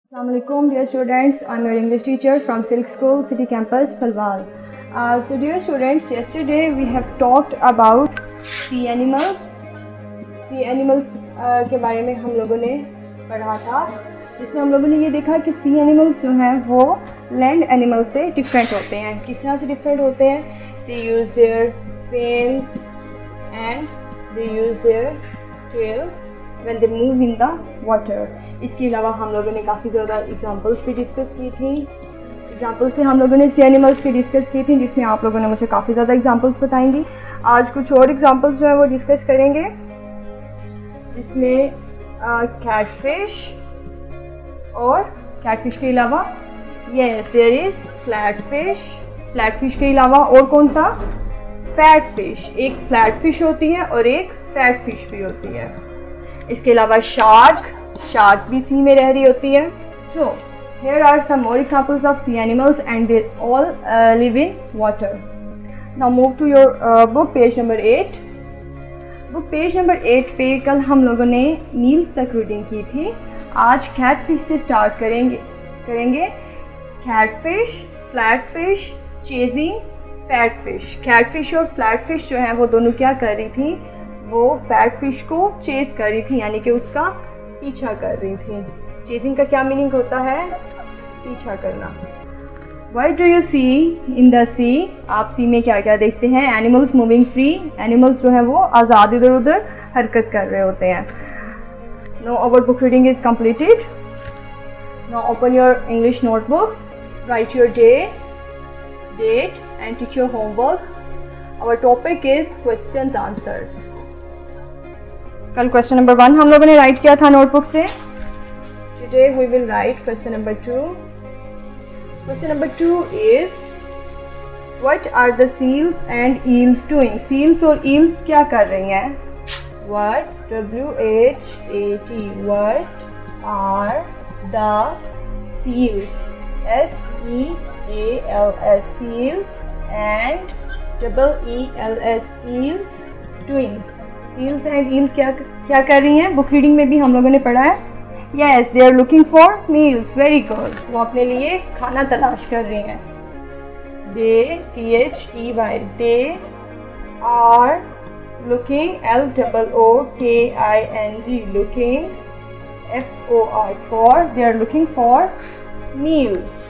Assalamualaikum dear students, I am your English teacher from Silk School City Campus Palwal. So dear students, yesterday we have talked about sea animals. Sea animals के बारे में हम लोगों ने पढ़ा था, जिसमें हम लोगों ने ये देखा कि sea animals जो हैं वो land animals से different होते हैं. किस तरह से different होते हैं? They use their fins and they use their tails when they move in the water. इसके अलावा हम लोगों ने काफ़ी ज़्यादा एग्जांपल्स भी डिस्कस की थी. एग्जांपल्स भी हम लोगों ने सी एनिमल्स की डिस्कस की थी, जिसमें आप लोगों ने मुझे काफ़ी ज़्यादा एग्जांपल्स बताएंगी. आज कुछ और एग्जांपल्स जो है वो डिस्कस करेंगे, जिसमें कैटफिश और कैटफिश के अलावा yes there is flatfish. Flatfish के अलावा और कौन सा? Fat fish. एक फ्लैट फिश होती है और एक फैट फिश भी होती है. इसके अलावा शार्क भी सी में रह रही होती है. So here are some more examples of sea animals and they all live in water. Now move to your book page number 8. Book page number 8 पे कल हम लोगों ने मील्स तक रीडिंग की थी. आज कैटफिश से स्टार्ट करेंगे. Catfish, flatfish, chasing, fatfish. Catfish और फ्लैटफिश जो है वो दोनों क्या कर रही थी? वो फैट फिश को चेज कर रही थी, यानी कि उसका पीछा कर रही थी. चेजिंग का क्या मीनिंग होता है? पीछा करना. What do you see in the sea? आप सी में क्या क्या देखते हैं? Animals moving free. एनिमल्स जो है वो आज़ाद इधर उधर हरकत कर रहे होते हैं. Now our book reading is completed. Now open your English notebooks. Write your day, date and teach your homework. Our topic is questions answers. कल क्वेश्चन नंबर 1 हम लोगों ने राइट किया था नोटबुक से. Today we will write question number 2. Question number 2 is what are the seals and eels doing? Seals और eels क्या कर रही हैं? What WHAT what are the seals? SEALS seals and EELS eels doing? Seals and eels क्या कर रही हैं? Book reading में भी हम लोगों ने पढ़ा है. Yes, they are looking for meals. Very good. वो अपने लिए खाना तलाश कर रही हैं. They THEY they are looking LOOKING looking FOR for they are looking for meals.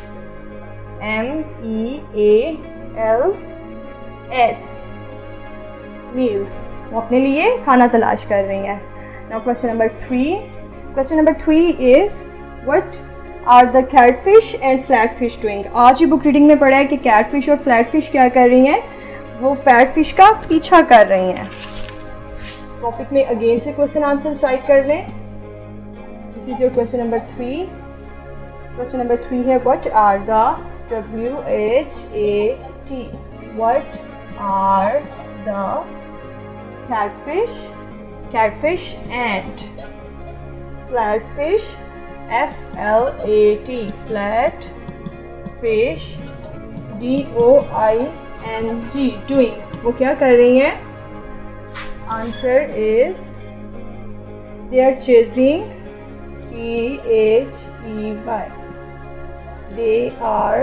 MEALS meals. वो अपने लिए खाना तलाश कर रही हैं. Now question number 3. Question number 3 is what are the catfish and flatfish doing? आज ही बुक रीडिंग में पढ़ा है कि कैटफिश और फ्लैटफिश क्या कर रही हैं? वो फैटफिश का पीछा कर रही हैं. टॉपिक में अगेन से क्वेश्चन आंसर राइट कर लें. This is your question number 3. Question number 3 है what are the WHAT what are the catfish and flatfish FLAT flatfish DOING doing? वो क्या कर रही हैं? Answer is they are chasing THEY they are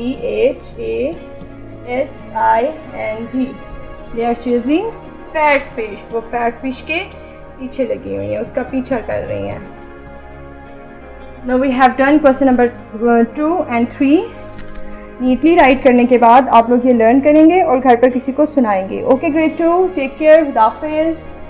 CHASING they are chasing fat fish. वो fat fish के पीछे लगी हुई है, उसका पीछा कर रही हैं. Now we have done question number 2 and 3. Neatly write करने के बाद आप लोग ये लर्न करेंगे और घर पर किसी को सुनाएंगे. ओके ग्रेड 2, टेक केयर, खुदा हाफिज़.